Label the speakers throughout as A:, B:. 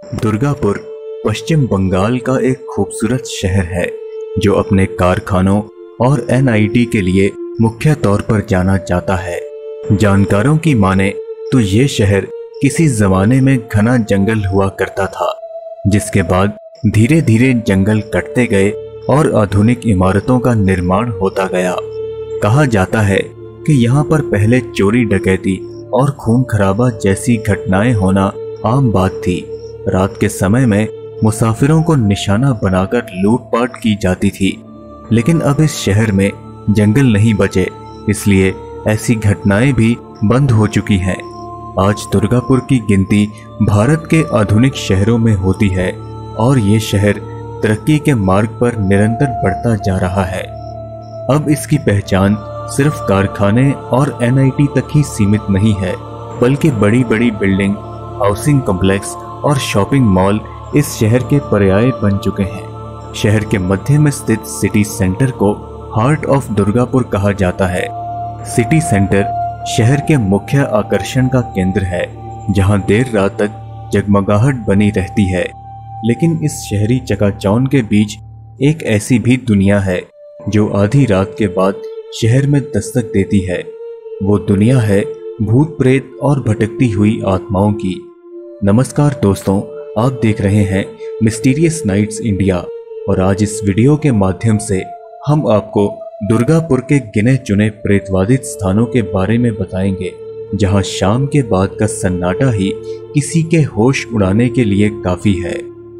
A: दुर्गापुर पश्चिम बंगाल का एक खूबसूरत शहर है जो अपने कारखानों और एनआईटी के लिए मुख्य तौर पर जाना जाता है। जानकारों की माने तो ये शहर किसी जमाने में घना जंगल हुआ करता था, जिसके बाद धीरे धीरे जंगल कटते गए और आधुनिक इमारतों का निर्माण होता गया। कहा जाता है कि यहाँ पर पहले चोरी डकैती और खून खराबा जैसी घटनाएं होना आम बात थी। रात के समय में मुसाफिरों को निशाना बनाकर लूटपाट की जाती थी, लेकिन अब इस शहर में जंगल नहीं बचे, इसलिए ऐसी घटनाएं भी बंद हो चुकी हैं। आज दुर्गापुर की गिनती भारत के आधुनिक शहरों में होती है और ये शहर तरक्की के मार्ग पर निरंतर बढ़ता जा रहा है। अब इसकी पहचान सिर्फ कारखाने और एनआईटी तक ही सीमित नहीं है, बल्कि बड़ी बड़ी बिल्डिंग, हाउसिंग कॉम्प्लेक्स और शॉपिंग मॉल इस शहर के पर्याय बन चुके हैं। शहर के मध्य में स्थित सिटी सेंटर को हार्ट ऑफ दुर्गापुर कहा जाता है। सिटी सेंटर शहर के मुख्य आकर्षण का केंद्र है, जहां देर रात तक जगमगाहट बनी रहती है। लेकिन इस शहरी चकाचौंध के बीच एक ऐसी भी दुनिया है जो आधी रात के बाद शहर में दस्तक देती है। वो दुनिया है भूत प्रेत और भटकती हुई आत्माओं की। नमस्कार दोस्तों, आप देख रहे हैं मिस्टीरियस नाइट्स इंडिया और आज इस वीडियो के माध्यम से हम आपको दुर्गापुर के गिने चुने प्रेतवादित स्थानों के बारे में बताएंगे, जहां शाम के बाद का सन्नाटा ही किसी के होश उड़ाने के लिए काफी है।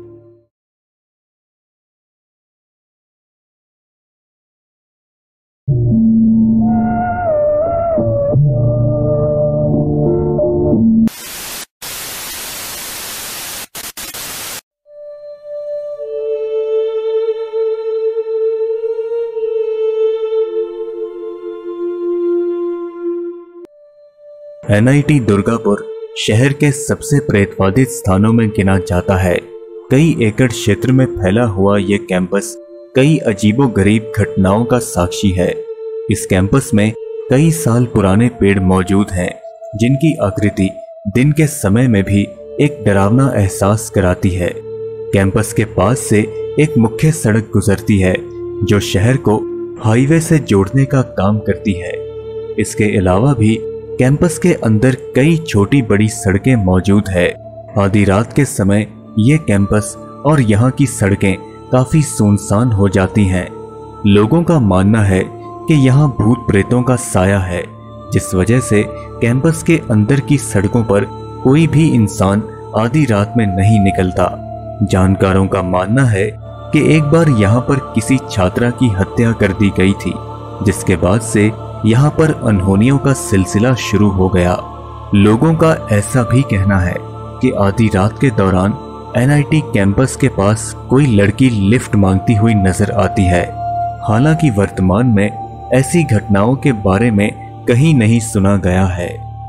A: एनआईटी दुर्गापुर शहर के सबसे प्रेतवादित स्थानों में गिना जाता है। कई एकड़ क्षेत्र में फैला हुआ यह कैंपस कई अजीबोगरीब घटनाओं का साक्षी है। इस कैंपस में कई साल पुराने पेड़ मौजूद हैं, जिनकी आकृति दिन के समय में भी एक डरावना एहसास कराती है। कैंपस के पास से एक मुख्य सड़क गुजरती है जो शहर को हाईवे से जोड़ने का काम करती है। इसके अलावा भी कैंपस के अंदर कई छोटी बड़ी सड़कें मौजूद है। आधी रात के समय ये कैंपस और यहाँ की सड़कें काफी सुनसान हो जाती हैं। लोगों का मानना है कि यहाँ भूत प्रेतों का साया है, जिस वजह से कैंपस के अंदर की सड़कों पर कोई भी इंसान आधी रात में नहीं निकलता। जानकारों का मानना है कि एक बार यहाँ पर किसी छात्रा की हत्या कर दी गई थी, जिसके बाद से यहाँ पर अनहोनियों का सिलसिला शुरू हो गया। लोगों का ऐसा भी कहना है कि आधी रात के दौरान एनआईटी कैंपस के पास कोई लड़की लिफ्ट मांगती हुई नजर आती है। हालांकि वर्तमान में ऐसी घटनाओं के बारे में कहीं नहीं सुना गया है।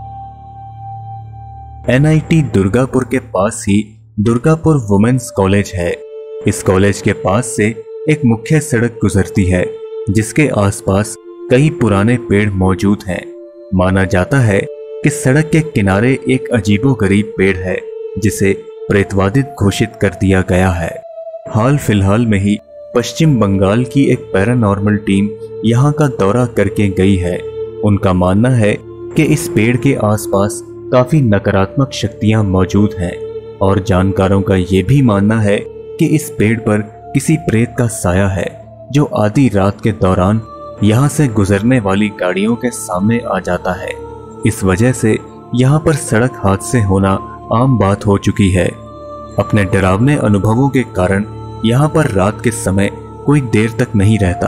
A: एनआईटी दुर्गापुर के पास ही दुर्गापुर वुमेन्स कॉलेज है। इस कॉलेज के पास से एक मुख्य सड़क गुजरती है, जिसके आसपास कई पुराने पेड़ मौजूद हैं। माना जाता है कि सड़क के किनारे एक अजीबोगरीब पेड़ है, जिसे प्रेतवादित घोषित कर दिया गया है। हाल फिलहाल में ही पश्चिम बंगाल की एक पैरानॉर्मल टीम यहाँ का दौरा करके गई है। उनका मानना है कि इस पेड़ के आसपास काफी नकारात्मक शक्तियां मौजूद हैं और जानकारों का ये भी मानना है कि इस पेड़ पर किसी प्रेत का साया है, जो आधी रात के दौरान यहाँ से गुजरने वाली गाड़ियों के सामने आ जाता है। इस वजह से यहाँ पर सड़क हादसे होना आम बात हो चुकी है। अपने डरावने अनुभवों के कारण यहाँ पर रात के समय कोई देर तक नहीं रहता।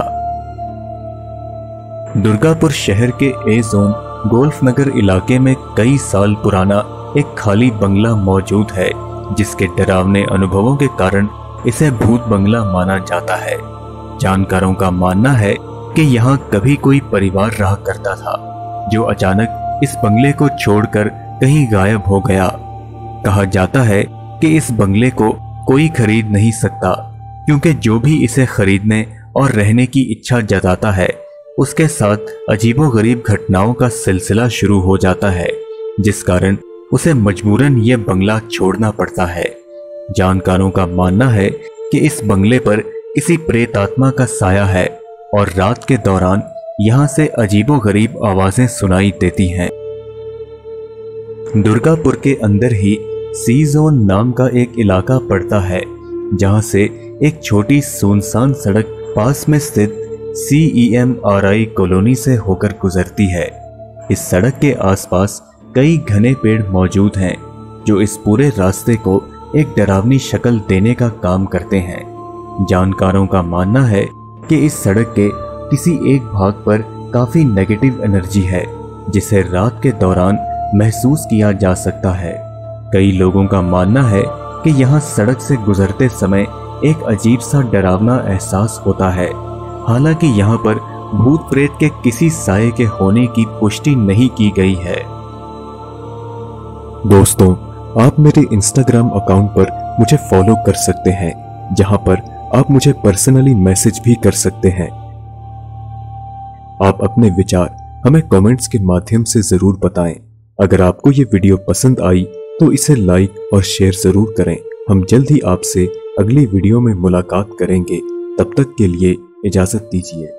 A: दुर्गापुर शहर के ए जोन गोल्फ नगर इलाके में कई साल पुराना एक खाली बंगला मौजूद है, जिसके डरावने अनुभवों के कारण इसे भूत बंगला माना जाता है। जानकारों का मानना है कि यहाँ कभी कोई परिवार रहा करता था, जो अचानक इस बंगले को छोड़कर कहीं गायब हो गया। कहा जाता है कि इस बंगले को कोई खरीद नहीं सकता, क्योंकि जो भी इसे खरीदने और रहने की इच्छा जताता है, उसके साथ अजीबोगरीब घटनाओं का सिलसिला शुरू हो जाता है, जिस कारण उसे मजबूरन ये बंगला छोड़ना पड़ता है। जानकारों का मानना है कि इस बंगले पर किसी प्रेतात्मा का साया है और रात के दौरान यहाँ से अजीबोगरीब आवाजें सुनाई देती हैं। दुर्गापुर के अंदर ही सी जोन नाम का एक इलाका पड़ता है, जहां से एक छोटी सुनसान सड़क पास में स्थित CEMRI कॉलोनी से होकर गुजरती है। इस सड़क के आसपास कई घने पेड़ मौजूद हैं, जो इस पूरे रास्ते को एक डरावनी शक्ल देने का काम करते हैं। जानकारों का मानना है कि इस सड़क के किसी एक भाग पर काफी नेगेटिव एनर्जी है, जिसे रात के दौरान महसूस किया जा सकता है। कई लोगों का मानना है कि यहाँ सड़क से गुजरते समय एक अजीब सा डरावना एहसास होता है। हालांकि यहाँ पर भूत प्रेत के किसी साये के होने की पुष्टि नहीं की गई है।
B: दोस्तों, आप मेरे इंस्टाग्राम अकाउंट पर मुझे फॉलो कर सकते हैं, जहां पर आप मुझे पर्सनली मैसेज भी कर सकते हैं। आप अपने विचार हमें कमेंट्स के माध्यम से जरूर बताएं। अगर आपको ये वीडियो पसंद आई तो इसे लाइक और शेयर जरूर करें। हम जल्द ही आपसे अगली वीडियो में मुलाकात करेंगे। तब तक के लिए इजाजत दीजिए।